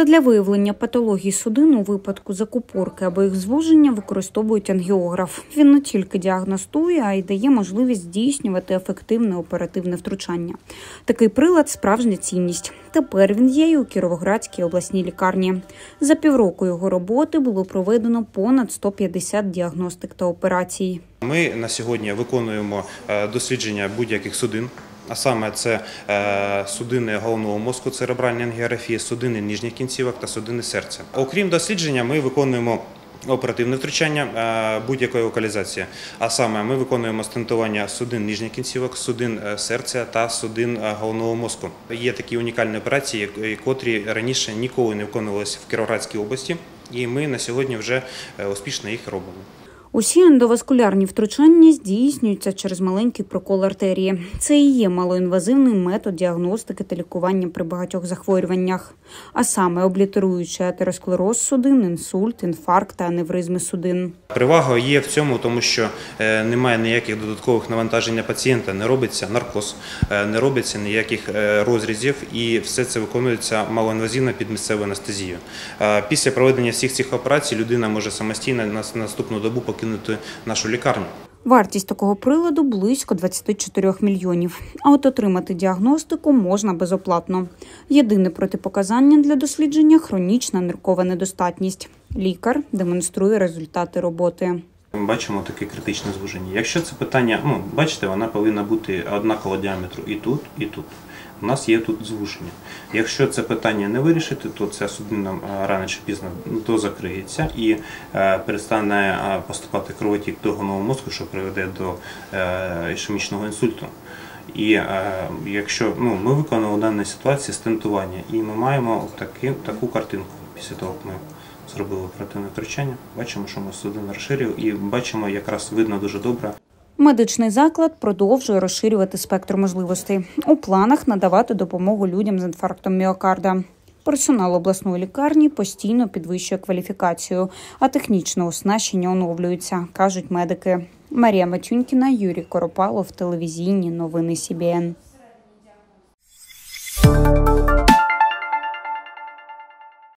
Задля виявлення патологій судин у випадку закупорки або їх звуження використовують ангіограф. Він не тільки діагностує, а й дає можливість здійснювати ефективне оперативне втручання. Такий прилад – справжня цінність. Тепер він є і у Кіровоградській обласній лікарні. За півроку його роботи було проведено понад 150 діагностик та операцій. Ми на сьогодні виконуємо дослідження будь-яких судин. А саме це судини головного мозку, церебральні ангіографії, судини ніжніх кінцівок та судини серця. Окрім дослідження, ми виконуємо оперативне втручання будь-якої локалізації. А саме ми виконуємо стентування судин ніжніх кінцівок, судин серця та судин головного мозку. Є такі унікальні операції, котрі раніше ніколи не виконувалися в Кіровоградській області, і ми на сьогодні вже успішно їх робимо. Усі ендоваскулярні втручання здійснюються через маленький прокол артерії. Це і є малоінвазивний метод діагностики та лікування при багатьох захворюваннях. А саме облітеруючи атеросклероз судин, інсульт, інфаркт та аневризми судин. Перевага є в цьому, тому що немає ніяких додаткових навантажень на пацієнта, не робиться наркоз, не робиться ніяких розрізів і все це виконується малоінвазивно під місцевою анестезією. Після проведення всіх цих операцій людина може самостійно на наступну добу покинути нашу лікарню. Вартість такого приладу – близько 24 мільйонів. А от отримати діагностику можна безоплатно. Єдине протипоказання для дослідження – хронічна ниркова недостатність. Лікар демонструє результати роботи. Ми бачимо таке критичне звуження. Якщо це питання, бачите, вона повинна бути однакового діаметру і тут, і тут. У нас є тут звуження. Якщо це питання не вирішити, то ця судина рано чи пізно дозакриється і перестане поступати кровотік до головного мозку, що приведе до ішемічного інсульту. І якщо ми виконали в даній ситуації стентування, і ми маємо таку картинку після того, як ми зробили оперативне втручання, бачимо, що ми судину розширюємо і бачимо, якраз видно дуже добре. Медичний заклад продовжує розширювати спектр можливостей. У планах надавати допомогу людям з інфарктом міокарда. Персонал обласної лікарні постійно підвищує кваліфікацію, а технічне оснащення оновлюється, кажуть медики. Марія Матюнькіна, Юрій Коропалов, телевізійні новини СІБІН.